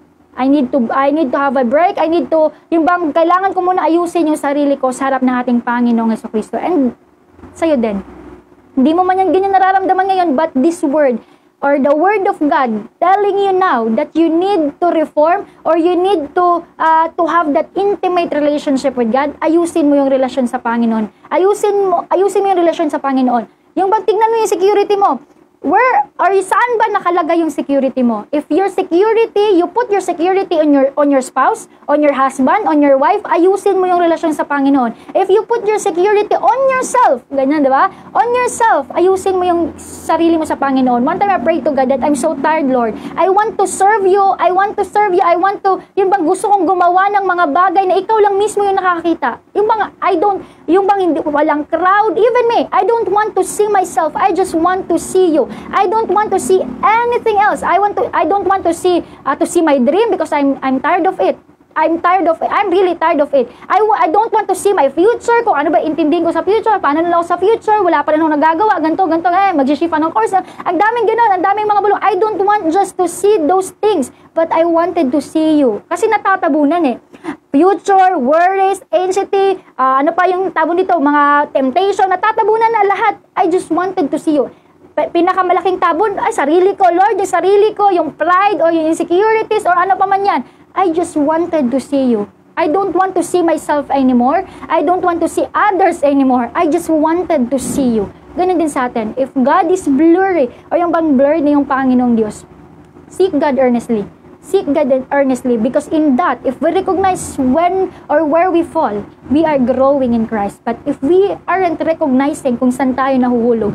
I need to I need to have a break. I need to, yung bang, kailangan ko muna ayusin yung sarili ko sa harap ng ating Panginoong Jesucristo. And sa'yo din. Hindi mo man yan ganyan nararamdaman ngayon, but this word, or the word of God, telling you now that you need to reform, or you need to uh, to have that intimate relationship with God, ayusin mo yung relasyon sa Panginoon. Ayusin mo, ayusin mo yung relasyon sa Panginoon. Yung bang tingnan mo yung security mo, where or saan ba nakalagay yung security mo? If your security, you put your security on your on your spouse, on your husband, on your wife, ayusin mo yung relasyon sa Panginoon. If you put your security on yourself, ganyan, di ba? On yourself, ayusin mo yung sarili mo sa Panginoon. One time I prayed to God that I'm so tired, Lord. I want to serve you. I want to serve you. I want to, yung bang gusto kong gumawa ng mga bagay na ikaw lang mismo yung nakakita. Yung bang, I don't, yung bang hindi, walang crowd, even me, I don't want to see myself. I just want to see you. I don't want to see anything else. I want to I don't want to see uh, to see my dream because I'm I'm tired of it. I'm tired of it. I'm really tired of it. I I don't want to see my future. Kung ano ba intindihin ko sa future, paano na ako sa future, wala pa rin akong nagagawa, ganto ganto eh, mag-shift ng course. Ang daming ganoon, ang daming mga bulong. I don't want just to see those things, but I wanted to see you. Kasi natatabunan eh. Future, worries, anxiety, uh, ano pa yung tabon dito, mga temptation, natatabunan na lahat. I just wanted to see you. Pinakamalaking tabon, ay sarili ko, Lord, yung sarili ko, yung pride, o yung insecurities, or ano pa man yan. I just wanted to see you. I don't want to see myself anymore. I don't want to see others anymore. I just wanted to see you. Ganun din sa atin. If God is blurry, o yung bang blurred na yung Panginoong Diyos, seek God earnestly. Seek God earnestly, because in that, if we recognize when or where we fall, we are growing in Christ. But if we aren't recognizing kung saan tayo nahuhulog,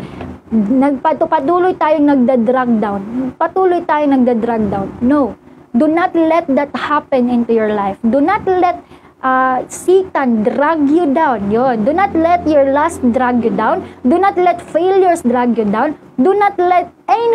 nagpatuloy tayong nagda-drag down. Patuloy tayong nagda-drag down. No. Do not let that happen into your life. Do not let uh, Satan drag you down. Yun. Do not let your lust drag you down. Do not let failures drag you down. Do not let any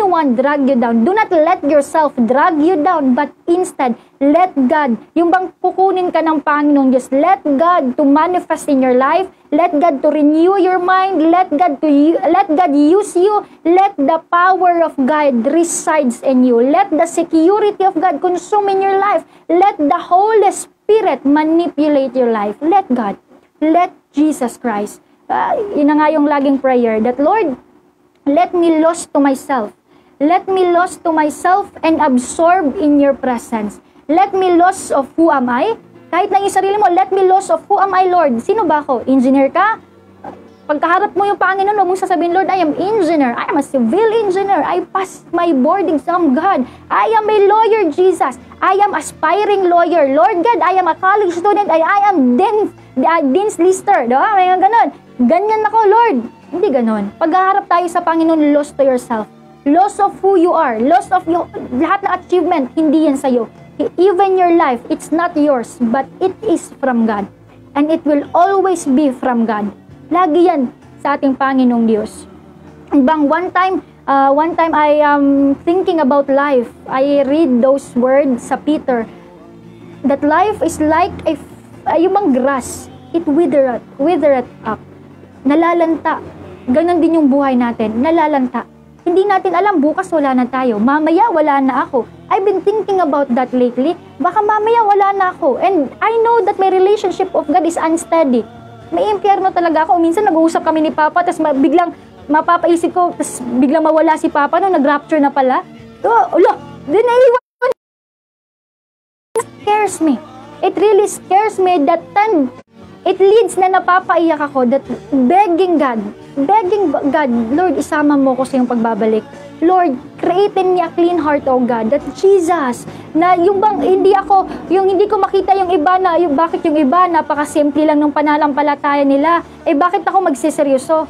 anyone drag you down. Do not let yourself drag you down, but instead, let God, yung bang kukunin ka ng Panginoon Diyos, let God to manifest in your life, let God to renew your mind, let God to let God use you, let the power of God resides in you, let the security of God consume in your life, let the Holy Spirit manipulate your life, let God, let Jesus Christ. Uh, yun na nga yung laging prayer, that Lord, let me lost to myself. Let me lost to myself and absorb in your presence. Let me lost of who am I. Kahit na yung sarili mo, let me lost of who am I, Lord. Sino ba ako? Engineer ka? Pagkaharap mo yung Panginoon, huwag mong sasabihin, Lord, I am engineer. I am a civil engineer. I passed my board exam, God. I am a lawyer, Jesus. I am aspiring lawyer. Lord God, I am a college student. I, I am Dean, uh, Dean's Lister. Diba? May ganon. Ganyan ako, Lord. Hindi ganon. Pagkaharap tayo sa Panginoon, lost to yourself. Lost of who you are. Lost of you, lahat ng achievement, hindi yan sa'yo. Even your life, it's not yours, but it is from God. And it will always be from God. Lagi yan sa ating Panginoong Diyos. Bang one time, uh, one time I am thinking about life. I read those words sa Peter. That life is like a, uh, yung bang grass. It withereth, withereth up. Nalalanta. Ganon din yung buhay natin. Nalalanta. Hindi natin alam, bukas wala na tayo. Mamaya wala na ako. I've been thinking about that lately. Baka mamaya wala na ako. And I know that my relationship of God is unsteady. May impyerno talaga ako. Minsan nag-uusap kami ni Papa, tapos biglang mapapaisip ko, tapos biglang mawala si Papa, no, nag-rapture na pala. Oh, ulo, din naiwan. It scares me. It really scares me that then it leads na napapaiyak ako that begging God, begging God, Lord, isama mo ko sa iyong pagbabalik. Lord, create in me a clean heart, oh God, that Jesus, na yung bang hindi ako, yung hindi ko makita yung iba na, yung bakit yung iba, napakasimple lang ng pananampalataya nila, eh bakit ako magsiseryoso?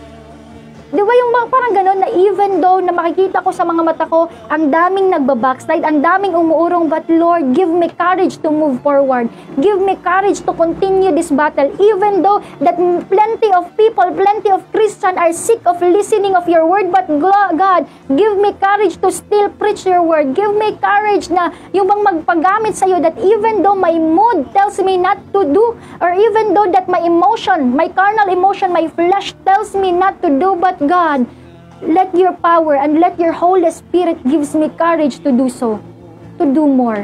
Di ba yung bang parang gano'n na even though na makikita ko sa mga mata ko, ang daming nagbabackslide, ang daming umuurong, but Lord, give me courage to move forward. Give me courage to continue this battle, even though that plenty of people, plenty of Christians are sick of listening of your word, but God, give me courage to still preach your word. Give me courage na yung bang magpagamit sa'yo that even though my mood tells me not to do, or even though that my emotion, my carnal emotion, my flesh tells me not to do, but God, let your power and let your Holy Spirit gives me courage to do so, to do more.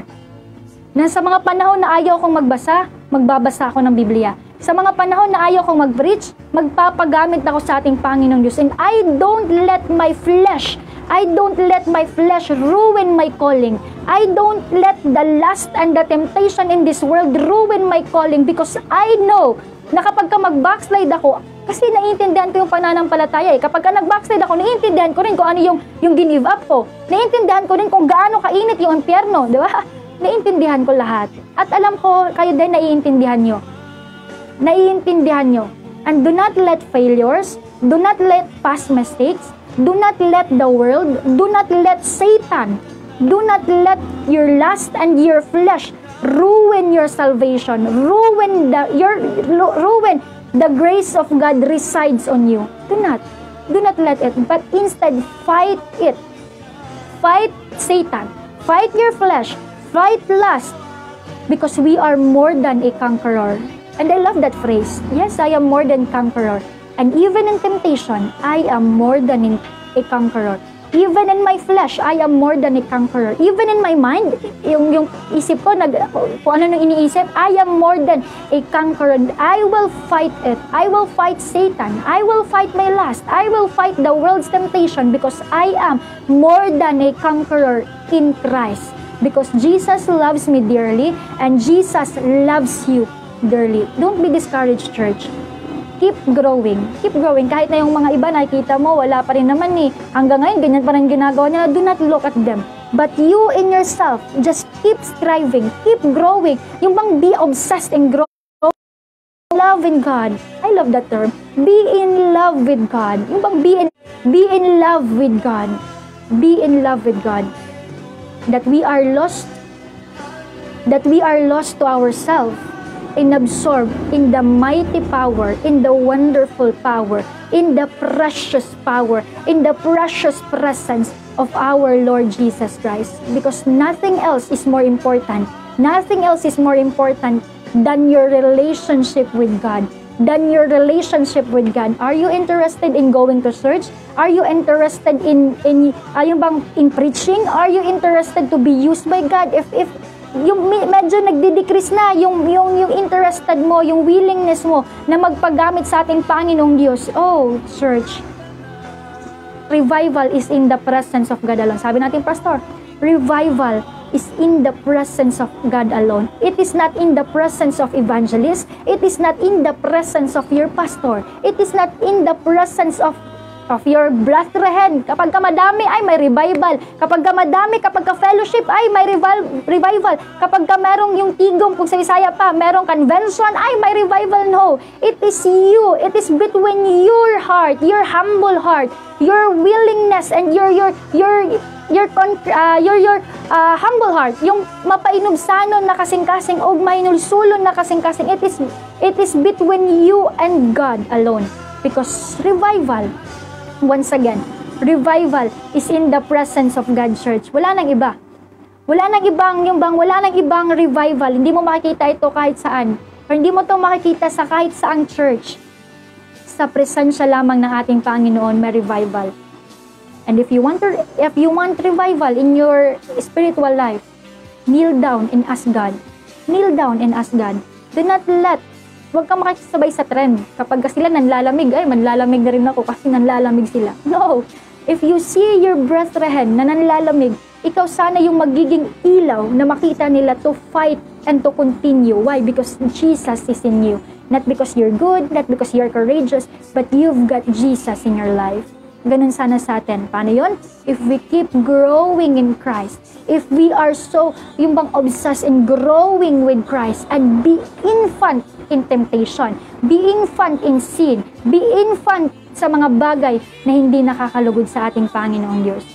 Na sa mga panahon na ayaw kong magbasa, magbabasa ako ng Biblia. Sa mga panahon na ayaw kong mag-preach, magpapagamit ako sa ating Panginoong Diyos. And I don't let my flesh, I don't let my flesh ruin my calling. I don't let the lust and the temptation in this world ruin my calling, because I know na kapag ka mag-backslide ako, kasi naiintindihan ko yung pananampalataya eh. Kapag ka nag-backslide ako, naiintindihan ko rin kung ano yung, yung give up ko. Naiintindihan ko rin kung gaano kainit yung impyerno, di ba? Naiintindihan ko lahat. At alam ko, kayo din naiintindihan nyo. Naiintindihan nyo. And do not let failures, do not let past mistakes, do not let the world, do not let Satan, do not let your lust and your flesh ruin your salvation, ruin the, your, ruin the grace of God resides on you. Do not. Do not let it. But instead, fight it. Fight Satan. Fight your flesh. Fight lust. Because we are more than a conqueror. And I love that phrase. Yes, I am more than conqueror. And even in temptation, I am more than a conqueror. Even in my flesh, I am more than a conqueror. Even in my mind, yung, yung isip ko, nag, kung ano nang iniisip, I am more than a conqueror. I will fight it. I will fight Satan. I will fight my lust. I will fight the world's temptation, because I am more than a conqueror in Christ. Because Jesus loves me dearly, and Jesus loves you dearly. Don't be discouraged, church. Keep growing. Keep growing. Kahit na yung mga iba nakikita mo, wala pa rin naman eh. Hanggang ngayon, ganyan pa rin ginagawa nila. Do not look at them. But you in yourself, just keep striving. Keep growing. Yung bang be obsessed and grow. Love in God. I love that term. Be in love with God. Yung bang be in, be in love with God. Be in love with God. That we are lost. That we are lost to ourselves. And absorb in the mighty power, in the wonderful power in the precious power, in the precious presence of our Lord Jesus Christ. Because nothing else is more important. Nothing else is more important than your relationship with God. Than your relationship with God. Are you interested in going to church? Are you interested in in uh, yung bang in preaching? Are you interested to be used by God? If if yung medyo nagdi-decrease na yung yung yung interested mo, yung willingness mo na magpagamit sa ating Panginoong Diyos. Oh, church. Revival is in the presence of God alone. Sabi natin, pastor, revival is in the presence of God alone. It is not in the presence of evangelists. It is not in the presence of your pastor. It is not in the presence of of your brethren. Kapag ka madami, ay may revival. Kapag ka madami, kapag ka fellowship, ay may revival. revival. Kapag ka merong yung tigong, kung sa Bisaya pa, merong convention, ay may revival. No. It is you. It is between your heart, your humble heart, your willingness, and your your your your uh, your your uh, humble heart, yung mapainubsanon na kasing-kasing o mainulsulon na kasing-kasing. It is it is between you and God alone. Because revival, once again, revival is in the presence of God, church. Wala nang iba. Wala nang ibang, yung bang, wala nang ibang revival. Hindi mo makikita ito kahit saan. Or hindi mo ito makikita sa kahit saang church. Sa presensya lamang ng ating Panginoon, may revival. And if you want to, if you want revival in your spiritual life, kneel down and ask God. Kneel down and ask God. Do not let, huwag kang makikisabay sa trend. Kapag sila nanlalamig, ay manlalamig na rin ako kasi nanlalamig sila. No! If you see your brethren na nanlalamig, ikaw sana yung magiging ilaw na makita nila to fight and to continue. Why? Because Jesus is in you. Not because you're good, not because you're courageous, but you've got Jesus in your life. Ganun sana sa atin. Paano yun? If we keep growing in Christ, if we are so, yung bang obsessed in growing with Christ and be infant in temptation, be infant in sin, be infant sa mga bagay na hindi nakakalugod sa ating Panginoong Diyos.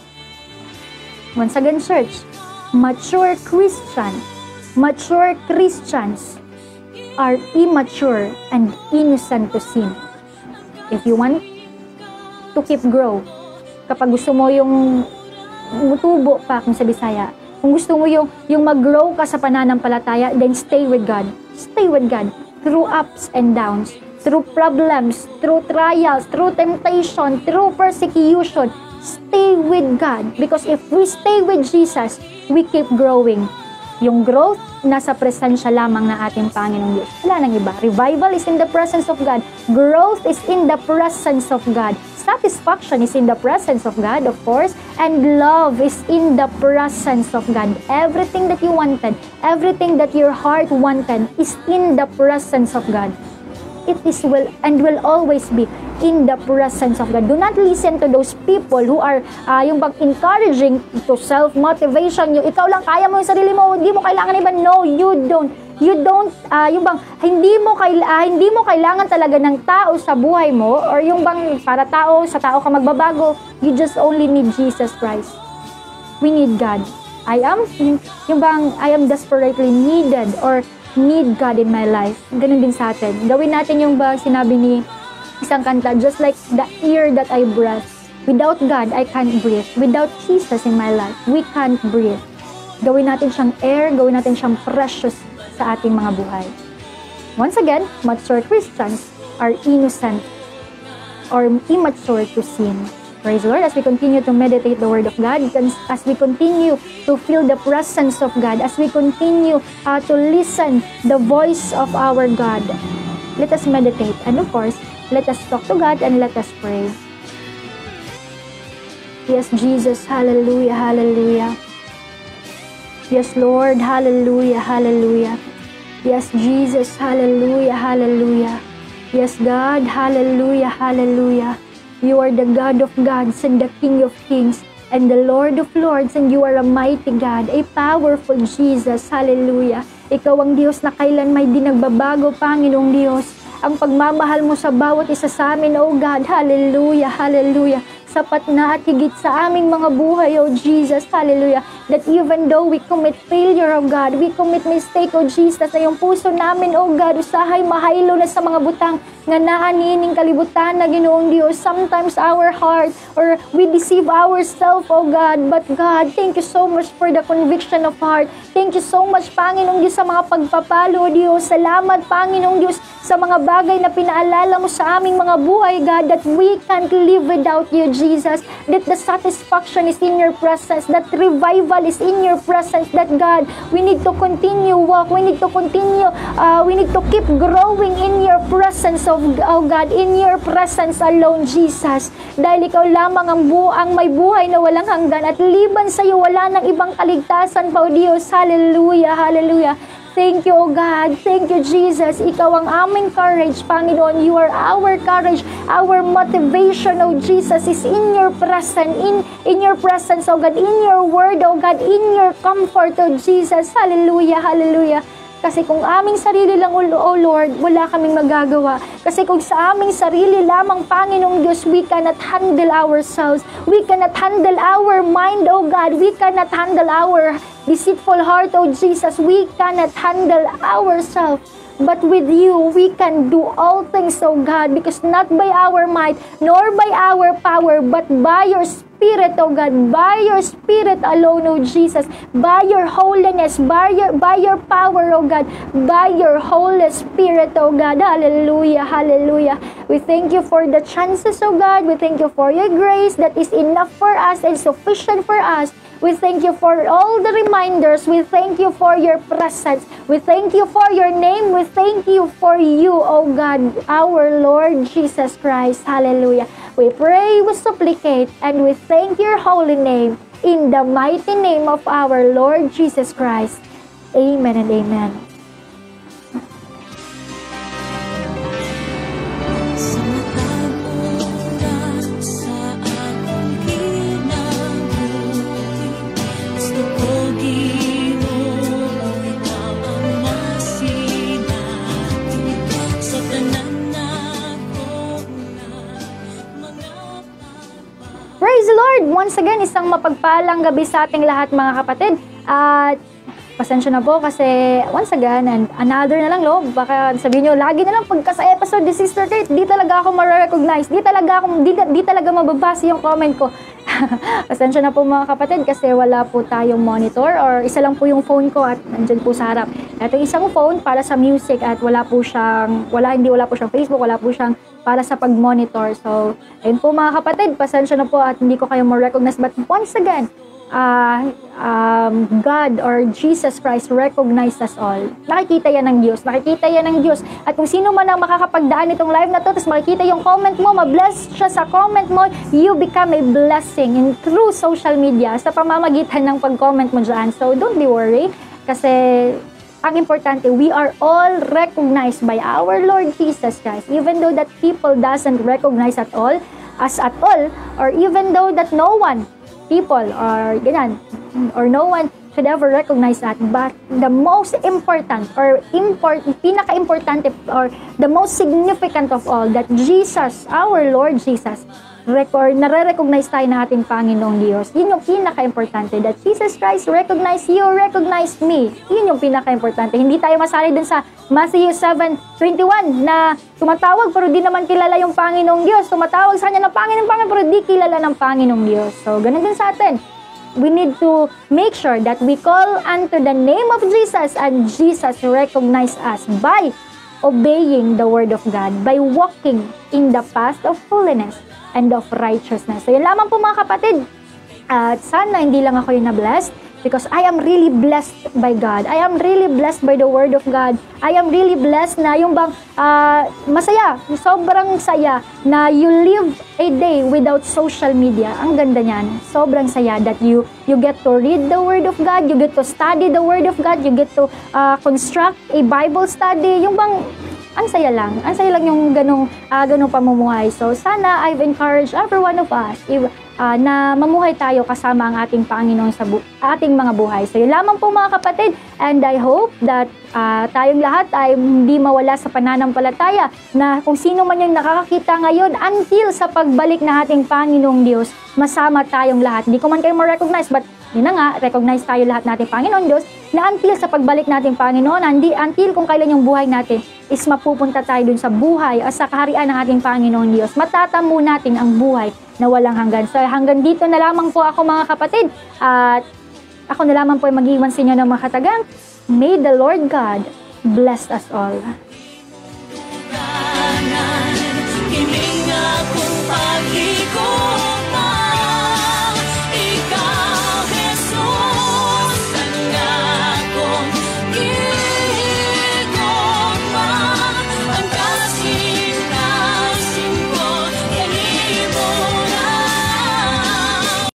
Once again, church, mature Christian, mature Christians are immature and innocent to sin. If you want to keep grow, kapag gusto mo yung mutubo pa kung sa Bisaya, kung gusto mo yung, yung mag-grow ka sa pananampalataya, then stay with God. Stay with God through ups and downs, through problems, through trials, through temptation, through persecution. Stay with God. Because if we stay with Jesus, we keep growing. Yung growth, nasa presensya lamang ng ating Panginoong Diyos. Wala nang iba. Revival is in the presence of God. Growth is in the presence of God. Satisfaction is in the presence of God, of course. And love is in the presence of God. Everything that you wanted, everything that your heart wanted is in the presence of God. It is will and will always be in the presence of God. Do not listen to those people who are uh, yung bang encouraging to self-motivation. Yung ikaw lang kaya mo yung sarili mo, hindi mo kailangan iba. No, you don't. You don't, uh, yung bang, hindi mo, kaila, uh, hindi mo kailangan talaga ng tao sa buhay mo, or yung bang para tao, sa tao ka magbabago. You just only need Jesus Christ. We need God. I am, yung bang, I am desperately needed, or need God in my life. Ganun din sa atin. Gawin natin yung bang sinabi ni isang kanta, just like the air that I breathe. Without God, I can't breathe. Without Jesus in my life, we can't breathe. Gawin natin siyang air, gawin natin siyang precious sa ating mga buhay. Once again, mature Christians are innocent or immature to sin. Praise the Lord, as we continue to meditate the Word of God, as we continue to feel the presence of God, as we continue uh, to listen the voice of our God, let us meditate. And of course, let us talk to God and let us pray. Yes, Jesus, hallelujah, hallelujah. Yes, Lord, hallelujah, hallelujah. Yes, Jesus, hallelujah, hallelujah. Yes, God, hallelujah, hallelujah. You are the God of gods and the King of kings and the Lord of lords, and you are a mighty God, a powerful Jesus. Hallelujah. Ikaw ang Diyos na kailan may di nagbabago, Panginoong Diyos. Ang pagmamahal mo sa bawat isa sa amin, O God. Hallelujah, hallelujah. Sapat na at higit sa aming mga buhay, O Jesus. Hallelujah. that even though we commit failure, oh God, we commit mistake, oh Jesus, na yung puso namin, oh God, usahay mahaylo na sa mga butang nga naanining kalibutan na Ginoong Dios. Sometimes our heart or we deceive ourselves, oh God, but God, thank you so much for the conviction of heart. Thank you so much, Panginoong Diyos, sa mga pagpapalo, Diyos. Salamat, Panginoong Diyos, sa mga bagay na pinaalala mo sa aming mga buhay, God, that we can't live without you, Jesus. That the satisfaction is in your presence, that revival is in your presence, that God, we need to continue walk, we need to continue, uh, we need to keep growing in your presence, of, oh God, in your presence alone, Jesus. Dahil ikaw lamang ang, bu ang may buhay na walang hanggan at liban sa iyo wala nang ibang kaligtasan pa, O Diyos. Hallelujah, hallelujah. Thank you, O God. Thank you, Jesus. Ikaw ang aming courage, Panginoon. You are our courage. Our motivation, O Jesus, is in your presence, in, in your presence, O God, in your word, O God, in your comfort, O Jesus. Hallelujah, hallelujah. Kasi kung aming sarili lang, O Lord, wala kaming magagawa. Kasi kung sa aming sarili lamang, Panginoong Diyos, we cannot handle ourselves. We cannot handle our mind, O God. We cannot handle our deceitful heart, O Jesus. We cannot handle ourselves. But with you, we can do all things, O God, because not by our might, nor by our power, but by your Spirit, O God, by your Spirit alone, O Jesus, by your holiness, by your, by your power, O God, by your Holy Spirit, O God. Hallelujah, hallelujah. We thank you for the chances, O God. We thank you for your grace that is enough for us and sufficient for us. We thank you for all the reminders. We thank you for your presence. We thank you for your name. We thank you for you, O God, our Lord Jesus Christ. Hallelujah. We pray, we supplicate, and we thank your holy name in the mighty name of our Lord Jesus Christ. Amen and amen. Praise the Lord! Once again, isang mapagpalang gabi sa ating lahat, mga kapatid. At pasensya na po kasi once again, and another na lang loob. Baka sabihin nyo, lagi na lang pagka sa episode ni Sister Kate, di talaga ako ma-recognize, di talaga, ako, di, di talaga mababasa yung comment ko. Pasensya na po mga kapatid kasi wala po tayong monitor or isa lang po yung phone ko at nandyan po sa harap. Ito isang phone para sa music at wala po siyang, wala, hindi wala po siyang Facebook, wala po siyang para sa pag-monitor. So, ayun po mga kapatid, pasensya na po at hindi ko kayo ma-recognize. But once again, uh, um, God or Jesus Christ recognize us all. Nakikita yan ng Diyos. Nakikita yan ng Diyos. At kung sino man ang makakapagdaan itong live na to, tapos makikita yung comment mo, mabless siya sa comment mo, you become a blessing in through social media sa pamamagitan ng pag-comment mo dyan. So, don't be worried. Kasi, ang importante, we are all recognized by our Lord Jesus Christ. Even though that people doesn't recognize at all, us at all, or even though that no one, people, or ganyan, or no one should ever recognize that. But the most important, or import, pinaka-importante, or the most significant of all, that Jesus, our Lord Jesus, record, nare-recognize tayo ng ating Panginoong Diyos. Yun yung pinaka-importante. That Jesus Christ recognize you, recognize me. Yun yung pinaka-importante. Hindi tayo masali dun sa Matthew seven twenty-one na tumatawag pero di naman kilala yung Panginoong Diyos. Tumatawag sa kanya ng Panginoong Panginoon pero di kilala ng Panginoong Diyos. So, ganun din sa atin. We need to make sure that we call unto the name of Jesus and Jesus recognize us by obeying the Word of God, by walking in the path of holiness and of righteousness. So, yun lamang po mga kapatid. At sana hindi lang ako yung na-blessed because I am really blessed by God. I am really blessed by the Word of God. I am really blessed na yung bang uh, masaya, sobrang saya na you live a day without social media. Ang ganda niyan. Sobrang saya that you you get to read the Word of God, you get to study the Word of God, you get to uh, construct a Bible study. Yung bang ang saya lang. Ang saya lang yung ganong, uh, ganong pamumuhay. So, sana I've encouraged every one of us, if, uh, na mamuhay tayo kasama ang ating Panginoon sa bu- ating mga buhay. So yun lamang po mga kapatid, and I hope that uh, tayong lahat ay hindi mawala sa pananampalataya na kung sino man yung nakakakita ngayon until sa pagbalik na ating Panginoong Diyos, masama tayong lahat. Hindi ko man kayo ma-recognize, but yun na nga, recognize tayo lahat natin Panginoon Diyos, na until sa pagbalik natin Panginoon, hindi, until kung kailan yung buhay natin is mapupunta tayo dun sa buhay o sa kaharian ng ating Panginoon Diyos. Matatamo natin ang buhay na walang hanggan. So hanggang dito na lamang po ako mga kapatid. At ako na lamang po ay mag-iwan sa inyo ng mga katagang, may the Lord God bless us all. Hininga kong pag-ikot